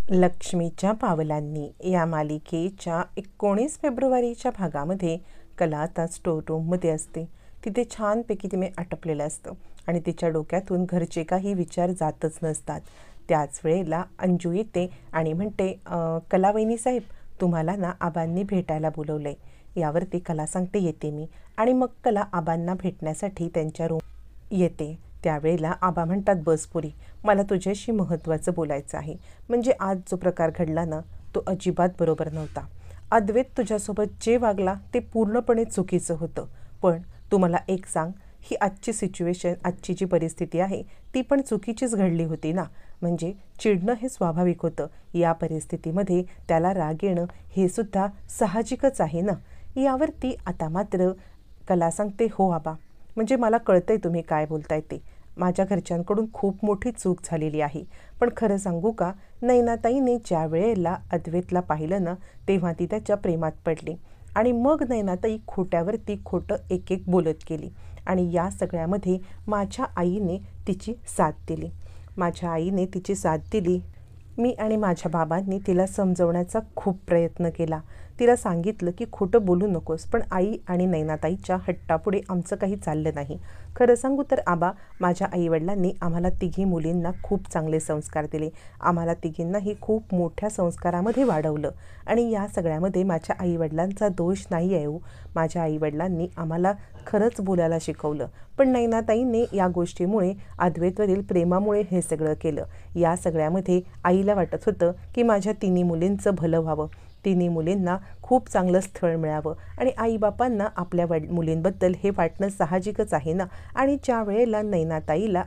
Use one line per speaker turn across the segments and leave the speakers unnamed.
लक्ष्मीच्या पावलांनी या मालिकेच्या 19 फेब्रुवारीच्या भागामध्ये कला आता स्टोर रूममध्ये असते. तिथे छानपैकी तिने आटपलेलं असतं आणि तिच्या डोक्यातून घरचे काही विचार जातच नसतात. त्याच वेळेला अंजू येते आणि म्हणते, कला वहिनी साहेब, तुम्हाला ना आबांनी भेटायला बोलवलं आहे. यावरती कला सांगते, येते मी. आणि मग कला आबांना भेटण्यासाठी त्यांच्या रूम येते. त्यावेळेला आबा म्हणतात, बस पुरी, मला तुझ्याशी महत्त्वाचं बोलायचं आहे. म्हणजे आज जो प्रकार घडला ना, तो अजिबात बरोबर नव्हता. अद्वैत तुझ्यासोबत जे वागला ते पूर्णपणे चुकीचं होतं. पण तू मला एक सांग, ही आजची सिच्युएशन, आजची जी परिस्थिती आहे ती पण चुकीचीच घडली होती ना. म्हणजे चिडणं हे स्वाभाविक होतं. या परिस्थितीमध्ये त्याला राग येणं हे सुद्धा साहजिकच आहे ना. यावरती आता मात्र कला सांगते, हो आबा, म्हणजे मला कळतंय तुम्ही काय बोलताय ते. माझ्या घरच्यांकडून खूप मोठी चूक झालेली आहे. पण खरं सांगू का, नैनाताईने ज्या वेळेला अद्वैतला पाहिलं ना, तेव्हा ती त्याच्या प्रेमात पडली. आणि मग नैनाताई खोट्यावरती खोटं एक एक बोलत गेली. आणि या सगळ्यामध्ये माझ्या आईने तिची साथ दिली. माझ्या आईने तिची साथ दिली. मी आणि माझ्या बाबांनी तिला समजवण्याचा खूप प्रयत्न केला. तिला सांगितलं की खोटं बोलू नकोस, पण आई आणि नैनाताईच्या हट्टापुढे आमचं काही चाललं नाही. खरं सांगू तर आबा, माझ्या आईवडिलांनी आम्हाला तिघी मुलींना खूप चांगले संस्कार दिले. आम्हाला तिघींनाही खूप मोठ्या संस्कारामध्ये वाढवलं. आणि या सगळ्यामध्ये माझ्या आईवडिलांचा दोष नाही आहे. माझ्या आईवडिलांनी आम्हाला खरंच बोलायला शिकवलं. पण नैनाताईने या गोष्टीमुळे, अद्वैतवरील प्रेमामुळे हे सगळं केलं. या सगळ्यामध्ये आईला वाटत होतं की माझ्या तिन्ही मुलींचं भलं व्हावं, तिन्ही मुलींना खूप चांगलं स्थळ मिळावं. आणि आईबापांना आपल्या मुलींबद्दल हे वाटणं साहजिकच आहे ना. आणि ज्या वेळेला नैनाताईला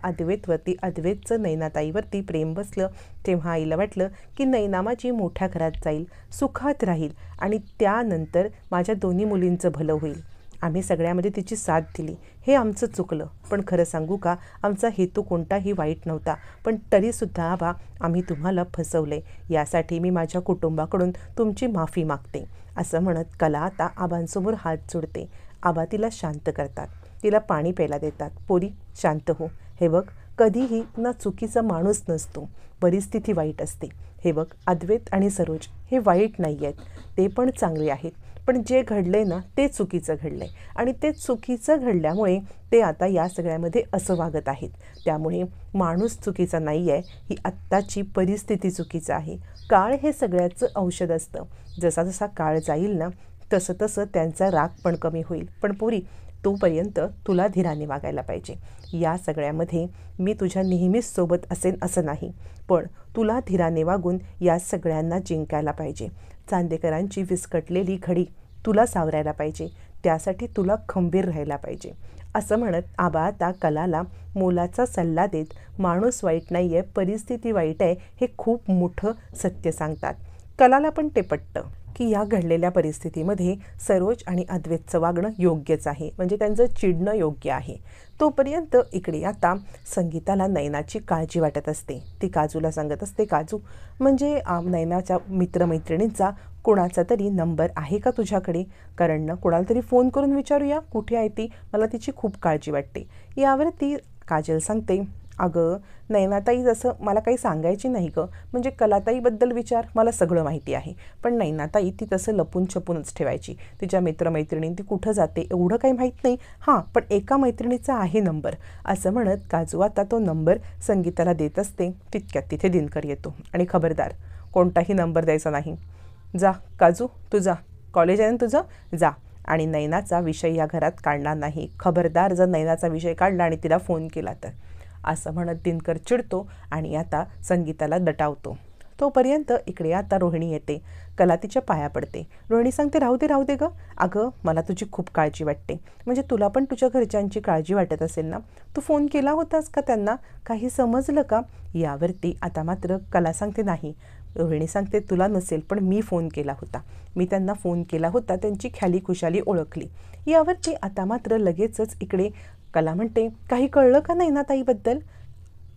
अद्वैतचं नैनाताईवरती प्रेम बसलं, तेव्हा आईला वाटलं की नैना माझी मोठ्या घरात जाईल, सुखात राहील आणि त्यानंतर माझ्या दोन्ही मुलींचं भलं होईल. आम्ही सगळ्यामध्ये तिची साथ दिली. हे आमचं चुकलं. पण खरं सांगू का, आमचा हेतू कोणताही वाईट नव्हता. पण तरीसुद्धा आबा, आम्ही तुम्हाला फसवले. यासाठी मी माझ्या कुटुंबाकडून तुमची माफी मागते. असं म्हणत कला आता आबांसमोर हात जोडते. आबा तिला शांत करतात. तिला पाणी प्यायला देतात. पोरी, शांत हो. हे बघ, कधीही ना चुकीचा माणूस नसतो, परिस्थिती वाईट असते. हे बघ, अद्वैत आणि सरोज हे वाईट नाही आहेत, ते पण चांगले आहेत. पण जे घडले ना, ते चुकीचं घडलं आहे. आणि ते चुकीचं घडल्यामुळे ते आता या सगळ्यामध्ये असं वागत आहेत. त्यामुळे माणूस चुकीचा नाही आहे, ही आत्ताची परिस्थिती चुकीचं आहे. काळ हे सगळ्याचं औषध असतं. जसा जसा काळ जाईल ना, तसं तसं त्यांचा राग पण कमी होईल. पण पोरी, तोपर्यंत तुला धीराने वागायला पाहिजे. या सगळ्यामध्ये मी तुझ्या नेहमीच सोबत असेन असं नाही, पण तुला धीराने वागून या सगळ्यांना जिंकायला पाहिजे. चांदेकरांची विस्कटलेली घडी तुला सावरायला पाहिजे. त्यासाठी तुला खंबीर राहायला पाहिजे. असं म्हणत आबा आता कलाला मोलाचा सल्ला देत, माणूस वाईट नाही आहे, परिस्थिती वाईट आहे, हे खूप मोठं सत्य सांगतात. कलाला पण ते पटतं की या घडलेल्या परिस्थितीमध्ये सरोज आणि अद्वैतचं वागणं योग्यच आहे. म्हणजे त्यांचं चिडणं योग्य आहे. तोपर्यंत इकडे आता संगीताला नैनाची काळजी वाटत असते. ती काजूला सांगत असते, काजू, म्हणजे नैनाच्या मित्रमैत्रिणींचा कोणाचा तरी नंबर आहे का तुझ्याकडे? कारण ना, कोणाला तरी फोन करून विचारूया कुठे आहे ती, मला तिची खूप काळजी वाटते. यावरती काजल सांगते, अगं नैनाताई, जसं मला काही सांगायची नाही गं. म्हणजे कलाताईबद्दल विचार, मला सगळं माहिती आहे. पण नैनाताई ती तसं लपून छपूनच ठेवायची. तिच्या मित्रमैत्रिणी ती कुठं जाते एवढं काही माहीत नाही. हां, पण एका मैत्रिणीचा आहे नंबर. असं म्हणत काजू आता तो नंबर संगीताला देत असते. तितक्यात तिथे दिनकर येतो आणि खबरदार, कोणताही नंबर द्यायचा नाही. जा काजू, तू जा, कॉलेज आहे ना तुझं, जा. आणि नैनाचा विषय या घरात काढणार नाही. खबरदार, जर नैनाचा विषय काढला आणि तिला फोन केला तर. असं म्हणत दिनकर चिडतो आणि आता संगीताला दटावतो. तोपर्यंत इकडे आता रोहिणी येते. कला तिच्या पाया पडते. रोहिणी सांगते, राहू दे राहू दे गं. अगं, मला तुझी खूप काळजी वाटते. म्हणजे तुला पण तुझ्या घरच्यांची काळजी वाटत असेल ना. तू फोन केला होतास का त्यांना? काही समजलं का? यावरती आता मात्र कला सांगते, नाही. रोहिणी सांगते, तुला नसेल, पण मी फोन केला होता. मी त्यांना फोन केला होता, त्यांची ख्याली खुशाली ओळखली. यावरती आता मात्र लगेचच इकडे कला म्हणते, काही कळलं का नैनाताईबद्दल?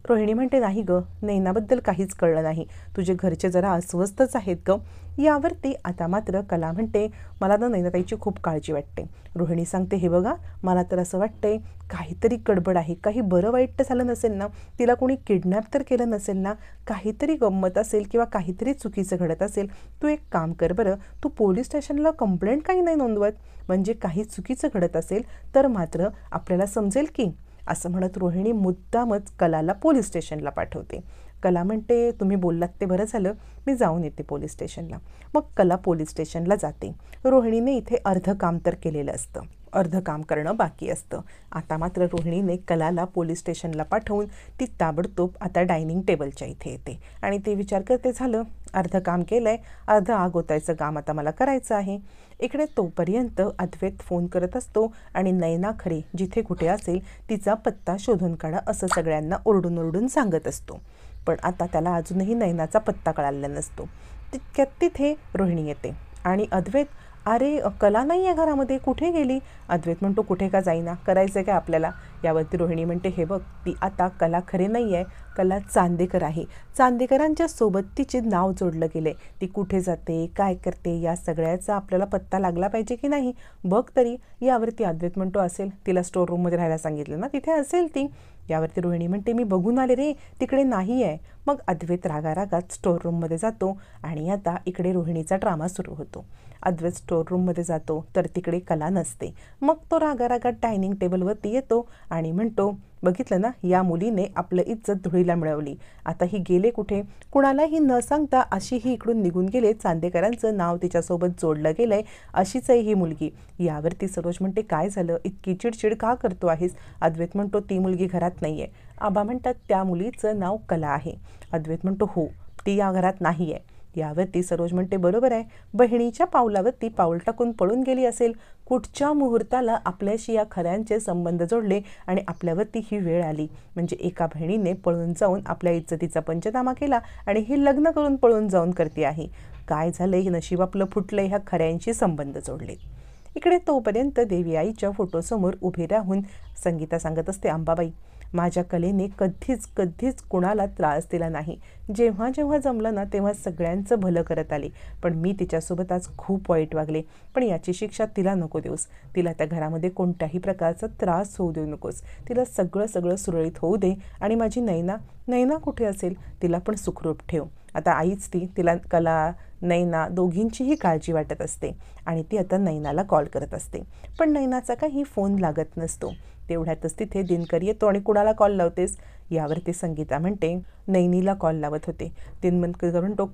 रोहिणी म्हणते, नाही ग, नैनाबद्दल काहीच कळलं नाही, तुझे घरचे जरा अस्वस्थच आहेत ग. यावरती आता मात्र कला म्हणते, मला ना नैनाताईची खूप काळजी वाटते. रोहिणी सांगते, हे बघा, मला तर असं वाटतंय काहीतरी गडबड आहे, काही बरं वाईट तर झालं नसेल ना, तिला कोणी किडनॅप तर केलं नसेल ना, काहीतरी गंमत असेल किंवा काहीतरी चुकीचं घडत असेल. तू एक काम कर बरं, तू पोलीस स्टेशनला कंप्लेंट काही नाही नोंदवत, म्हणजे काही चुकीचं घडत असेल तर मात्र आपल्याला समजेल की. असं म्हणत रोहिणी मुद्दामच कलाला पोलीस स्टेशनला पाठवते. कला म्हणते, तुम्ही बोललात ते बरं झालं, मी जाऊन येते पोलीस स्टेशनला. मग कला पोलीस स्टेशनला जाते. रोहिणीने इथे अर्ध काम तर केलेलं असतं, अर्ध काम करणं बाकी असतं. आता मात्र रोहिणीने कलाला पोलीस स्टेशनला पाठवून ती ताबडतोब आता डायनिंग टेबलच्या इथे येते आणि ते विचार करते, झालं, अर्ध काम केलं आहे, अर्ध आग ओतायचं काम आता मला करायचं आहे. इकडे तोपर्यंत अद्वैत फोन करत असतो आणि नैना खरे जिथे कुठे असेल तिचा पत्ता शोधून काढा असं सगळ्यांना ओरडून ओरडून सांगत असतो. पण आता त्याला अजूनही नैनाचा पत्ता कळालेला नसतो. तितक्यात तिथे रोहिणी येते आणि अद्वैत, अरे कला नाही आहे घरामध्ये, कुठे गेली? अद्वैत म्हणतो, कुठे का जाईना, करायचं आहे काय आपल्याला? यावरती रोहिणी म्हणते, हे बघ, ती आता कला खरे नाही आहे, कला चांदेकर आहे. चांदेकरांच्या सोबत तिचे नाव जोडलं गेले. ती कुठे जाते, काय करते, या सगळ्याचा आपल्याला पत्ता लागला पाहिजे की नाही, बघ तरी. यावरती अद्वैत म्हणतो, असेल, तिला स्टोर रूममध्ये राहायला सांगितलं ना, तिथे असेल ती. यावरती रोहिणी म्हणते, मी बघून आले रे, तिकडे नाही आहे. मग अद्वैत रागारागात स्टोर रूममध्ये जातो आणि आता इकडे रोहिणीचा ड्रामा सुरू होतो. अद्वैत स्टोर रूममध्ये जातो तर तिकडे कला नसते. मग तो रागारागात डायनिंग टेबलवरती येतो आणि म्हणतो, बघितलं ना, या मुलीने आपलं इज्जत धुळीला मिळवली. आता ही गेले कुठे, कुणालाही न सांगता अशी ही इकडून निघून गेले. चांदेकरांचं नाव तिच्यासोबत जोडलं गेलंय, अशीच आहे ही मुलगी. यावरती सरोज म्हणते, काय झालं, इतकी चिडचिड का करतो आहेस? अद्वैत म्हणतो, ती मुलगी घरात नाही आहे. आबा म्हणतात, त्या मुलीचं नाव कला आहे. अद्वैत म्हणतो, हो, ती या घरात नाही आहे. यावरती सरोज म्हणते, बरोबर आहे, बहिणीच्या पावलावरती पाऊल टाकून पळून गेली असेल. कुठच्या मुहूर्ताला आपल्याशी या खऱ्यांचे संबंध जोडले आणि आपल्यावरती ही वेळ आली. म्हणजे एका बहिणीने पळून जाऊन आपल्या इज्जतीचा पंचनामा केला आणि ही लग्न करून पळून जाऊन करते आहे. काय झालंय, हे नशीब आपलं फुटलंय, ह्या खऱ्यांशी संबंध जोडले. इकडे तोपर्यंत देवी आईच्या फोटोसमोर उभी राहून संगीता सांगत असते, अंबाबाई, माझ्या कलेने कधीच कुणाला त्रास दिला नाही. जेव्हा जेव्हा जमलं ना तेव्हा सगळ्यांचं भलं करत आले. पण मी तिच्यासोबत आज खूप वाईट वागले. पण याची शिक्षा तिला नको देऊस. तिला त्या घरामध्ये कोणत्याही प्रकारचा त्रास होऊ देऊ नकोस. तिला सगळं सुरळीत होऊ दे. आणि माझी नैना कुठे असेल, तिला पण सुखरूप ठेव. आता आईच तिला कला, नैना दोघींचीही काळजी वाटत असते आणि ती आता नैनाला कॉल करत असते. पण नैनाचा काही फोन लागत नसतो. तेवढ्यातच तिथे दिनकर येतो आणि कुणाला कॉल लावतेस? यावरती संगीता म्हणते, नैनीला कॉल लावत होते. दिनकर म्हणतो,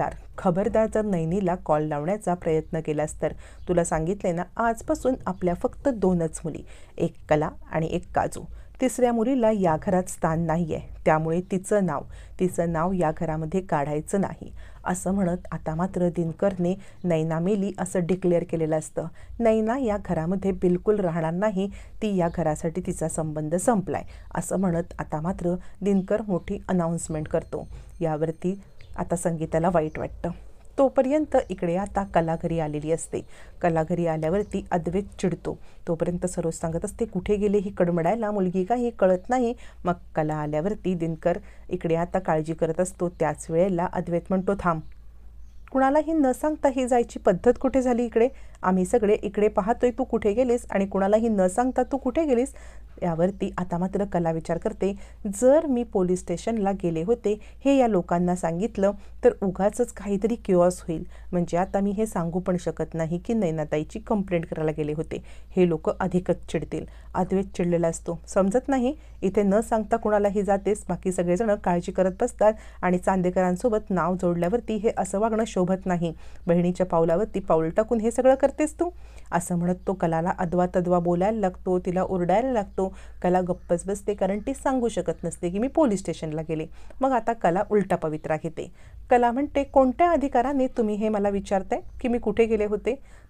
खबरदार जर नैनीला कॉल लावण्याचा प्रयत्न केलास तर तुला सांगितले ना, आजपासून आपल्या फक्त 2च मुली, एक कला आणि एक काजू. तिसऱ्या मुलीला या घरात स्थान नाही आहे. त्यामुळे तिचं नाव या घरामध्ये काढायचं नाही. असं म्हणत आता मात्र दिनकरने नैना मेली असं डिक्लेअर केलेलं असतं. नैना या घरामध्ये बिलकुल राहणार नाही. ती या घरासाठी तिचा संबंध संपलाय असं म्हणत आता मात्र दिनकर मोठी अनाऊन्समेंट करतो. यावरती आता संगीताला वाईट वाटतं. तोपर्यंत इकडे आता कला घरी आलेली असते. कला घरी आल्यावरती अद्वैत चिडतो. तोपर्यंत सरोज सांगत असते, कुठे गेले ही कडमडायला मुलगी, काही कळत नाही. मग कला आल्यावरती दिनकर इकडे आता काळजी करत असतो. त्याच वेळेला अद्वैत म्हणतो, थांब, कुणालाही न सांगता ही जायची पद्धत कुठे झाली इकडे? आम्ही सगळे इकडे पाहतोय, तू कुठे गेलीस आणि कुणालाही न सांगता तू कुठे गेलीस? यावरती आता मात्र कला विचार करते, जर मी पोलीस स्टेशनला गेले होते हे या लोकांना सांगितलं तर उगाचच काहीतरी किओस होईल. म्हणजे आता मी हे सांगू पण शकत नाही की नैनाताईची कंप्लेंट करायला गेले होते. हे लोक अधिकच चिडतील. अद्वैत चिडलेला असतो. समजत नाही, इथे न सांगता कुणालाही जातेस, बाकी सगळेजण काळजी करत बसतात आणि चांदेकरांसोबत नाव जोडल्यावरती हे असं वागणं शोभत नाही. बहिणीच्या पावलावरती पाऊल टाकून हे सगळं करतेस तू? असं म्हणत तो कलाला अदवा तदवा बोलायला लागतो, तिला ओरडायला लागतो. कला गप्पच बसते, कारण ती सांगू शकत नसते की मी पोलीस स्टेशनला गेले. मग आता कला उलटा पवित्रा घेते. कला म्हणते, कोणत्या अधिकाराने तुम्ही हे मला विचारताय की मी कुठे गेले होते?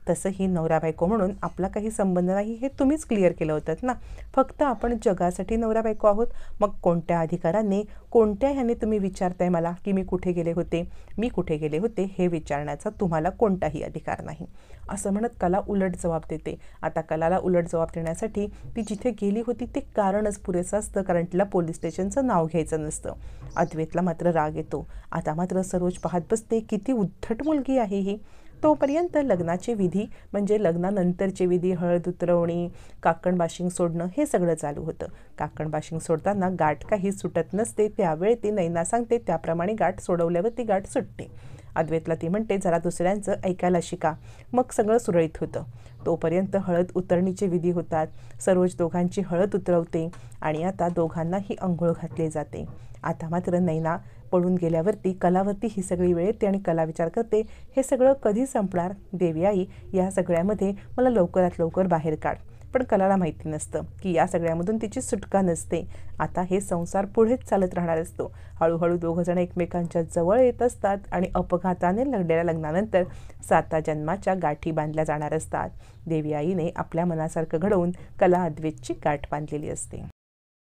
तसंही नवरा बायको म्हणून आपला काही संबंध नाही हे तुम्हीच क्लिअर केलं होतं ना. फक्त आपण जगासाठी नवरा बायको आहोत. मग कोणत्या अधिकाराने, कोणत्या ह्याने तुम्ही विचारताय मला की मी कुठे गेले होते हे विचारण्याचा तुम्हाला कोणताही अधिकार नाही, असं म्हणत कला उलट जबाब देते. आता कलाला उलट जबाब देण्यासाठी ती जिथे गेली होती ते कारणच पुरेसं असतं, कारण तिला पोलीस स्टेशनचं नाव घ्यायचं नसतं. अद्वैतला मात्र राग येतो. आता मात्र सरोज पाहत बसते, किती उद्धट मुलगी आहे ही. तोपर्यंत लग्नाचे विधी म्हणजे लग्नानंतरचे विधी, हळद उतरवणी, काकण बाशिंग सोडणं हे सगळं चालू होतं. काकण बाशिंग सोडताना गाठ काही सुटत नसते, त्यावेळी ती नैना सांगते त्याप्रमाणे गाठ सोडवल्यावर ती गाठ सुटते. अद्वैतला ती म्हणते जरा दुसऱ्यांचं ऐकायला शिका, मग सगळं सुरळीत होतं. तोपर्यंत हळद उतरणीचे विधी होतात. सरोज दोघांची हळद उतरवते आणि आता दोघांनाही अंघोळ घातले जाते. आता मात्र नैना पळून गेल्यावरती कलावरती ही सगळी वेळ येते आणि कला विचार करते, हे सगळं कधी संपणार? देवी आई, या सगळ्यामध्ये मला लवकरात लवकर बाहेर काढ. पण कलाला माहिती नसतं की या सगळ्यामधून तिची सुटका नसते. आता हे संसार पुढेच चालत राहणार असतो. हळूहळू दोघंजण एकमेकांच्या जवळ येत असतात आणि अपघाताने लढलेल्या लग्नानंतर 7 जन्माच्या गाठी बांधल्या जाणार असतात. देवी आईने आपल्या मनासारखं घडवून कला अद्वैतची गाठ बांधलेली असते.